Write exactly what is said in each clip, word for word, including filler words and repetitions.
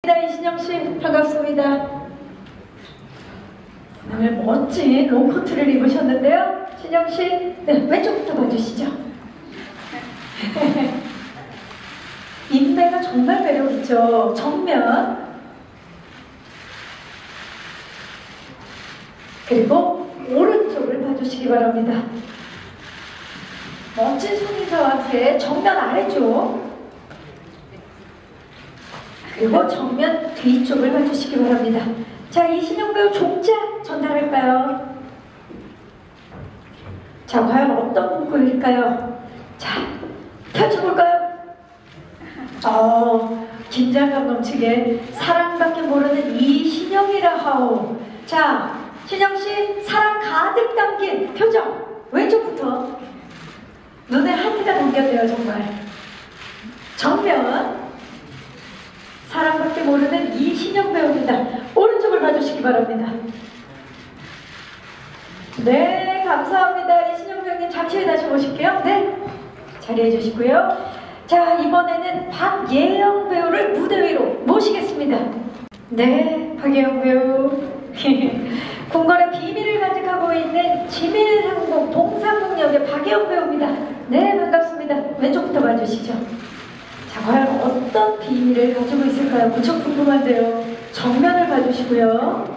이신영씨 반갑습니다. 오늘 멋진 롱코트를 입으셨는데요. 신영씨, 네, 왼쪽부터 봐주시죠. 인매가 정말 매력있죠. 정면, 그리고 오른쪽을 봐주시기 바랍니다. 멋진 손인사와 함께 정면 아래쪽, 그리고 정면 뒤쪽을 봐주시기 바랍니다. 자, 이신영 배우 종자 전달할까요? 자, 과연 어떤 문구일까요? 자, 펼쳐볼까요? 어, 긴장감 넘치게 사랑밖에 모르는 이신영이라 하오. 자, 신영씨, 사랑 가득 담긴 표정. 왼쪽부터 눈에 하트가 담겼네요. 정말. 정면, 사랑밖에 모르는 이신영 배우입니다. 오른쪽을 봐주시기 바랍니다. 네, 감사합니다. 이신영 배우님 잠시 후에 다시 오실게요. 네, 자리해 주시고요. 자, 이번에는 박예영 배우를 무대 위로 모시겠습니다. 네, 박예영 배우. 궁궐의 비밀을 간직하고 있는 지밀항공 동상공역의 박예영 배우입니다. 네, 반갑습니다. 왼쪽부터 봐주시죠. 자, 과연 어떤 비밀을 가지고 있을까요? 무척 궁금한데요. 정면을 봐주시고요.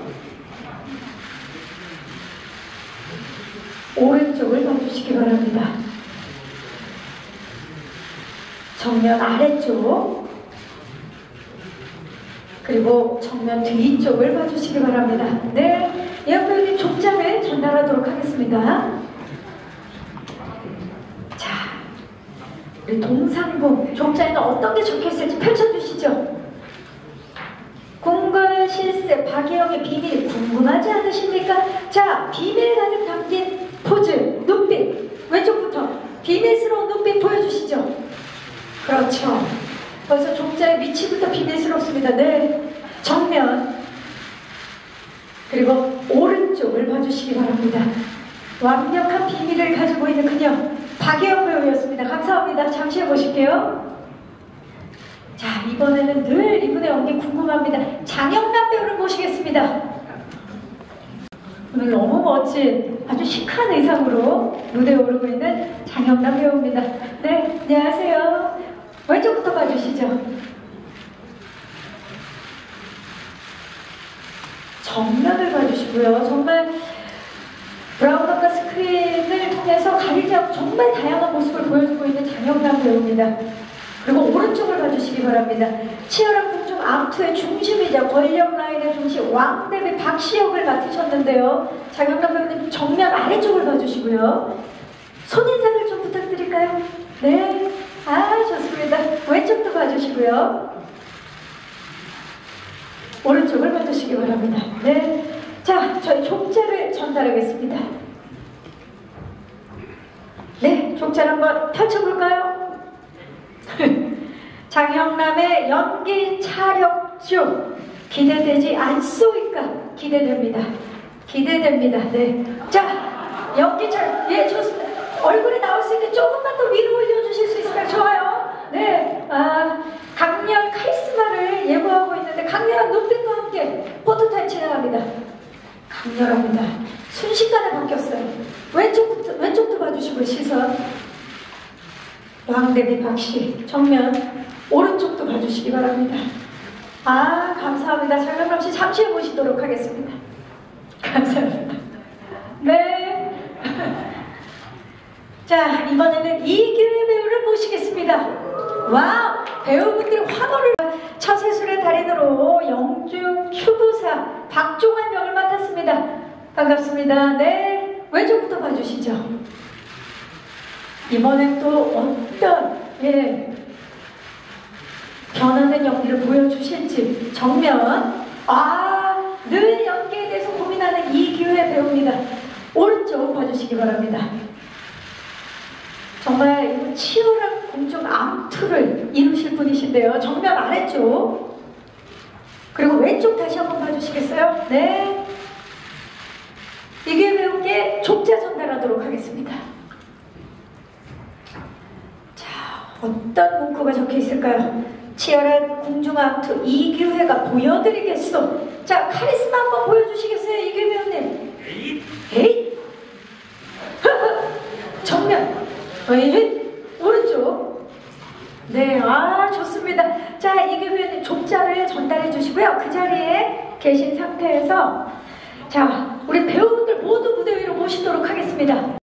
오른쪽을 봐주시기 바랍니다. 정면 아래쪽, 그리고 정면 뒤쪽을 봐주시기 바랍니다. 네, 예영 배우님 종장을 전달하도록 하겠습니다. 자, 우리 동상공 종자에는 어떤 게 적혀있을지 펼쳐주시죠. 궁궐 실세 박예영의 비밀 궁금하지 않으십니까? 자, 비밀 가득 담긴 포즈, 눈빛. 왼쪽부터 비밀스러운 눈빛 보여주시죠. 그렇죠. 벌써 종자의 위치부터 비밀스럽습니다. 네, 정면, 그리고 오른쪽을 봐주시기 바랍니다. 완벽한 비밀을 가지고 있는 그녀 박예영 배우였습니다. 감사합니다. 잠시 후에 보실게요. 자, 이번에는 늘 이분의 연기 궁금합니다. 장영남 배우를 모시겠습니다. 오늘 너무 멋진 아주 시크한 의상으로 무대에 오르고 있는 장영남 배우입니다. 네, 안녕하세요. 왼쪽부터 봐주시죠. 정면을 봐주시고요. 정말 브라운관과 스크린을 통해서 가리지 않고 정말 다양한 모습을 보여주고 있는 장영남 배우입니다. 그리고 오른쪽을 봐주시기 바랍니다. 치열한 궁중 암투의 중심이자 권력 라인의 중심 왕대비 박씨 역을 맡으셨는데요. 장영남 배우님 정면 아래쪽을 봐주시고요. 손인사를 좀 부탁드릴까요? 네, 아, 좋습니다. 왼쪽도 봐주시고요. 오른쪽을 봐주시기 바랍니다. 네, 자, 저희 종자를 전달하겠습니다. 네, 종자를 한번 펼쳐볼까요? 장영남의 연기 촬영쇼 기대되지 않소이까? 기대됩니다. 기대됩니다. 네, 자, 연기 촬영, 예, 좋습니다. 얼굴에 나올 수 있는데 조금만 더 위로 올려주실 수 있을까요? 좋아요. 네, 아, 강렬 카리스마를 예고하고 있는데 강렬한 눈빛과 함께 포토타임 진행합니다. 강렬합니다. 순식간에 바뀌었어요. 왼쪽부터, 왼쪽도 봐주시고 시선. 왕대비 박씨 정면, 오른쪽도 봐주시기 바랍니다. 아, 감사합니다. 장영남씨 잠시 후에 모시도록 하겠습니다. 감사합니다. 네. 자, 이번에는 이규혜 배우를 모시겠습니다. 와우! 배우분들이 환호를. 처세술의 달인으로 영중 추구사 박종환 역을 맡았습니다. 반갑습니다. 네, 왼쪽부터 봐주시죠. 이번엔 또 어떤, 예, 변화된 연기를 보여주실지. 정면, 아, 늘 연기에 대해서 고민하는 이규혜 배우입니다. 오른쪽 봐주시기 바랍니다. 정말 치열한 공중 암투를 이루실 분이신데요. 정면 아래쪽, 그리고 왼쪽 다시 한번 봐주시겠어요? 네, 이규혜 배우께 종자 전달하도록 하겠습니다. 자, 어떤 문구가 적혀 있을까요? 치열한 궁중악투 이규회가 보여드리겠소. 자, 카리스마 한번 보여주시겠어요, 이규 배우님? 에잇! 정면! 에잇! 오른쪽! 네, 아, 좋습니다. 자, 이규 배우님 족자를 전달해 주시고요. 그 자리에 계신 상태에서 자, 우리 배우분들 모두 무대 위로 모시도록 하겠습니다.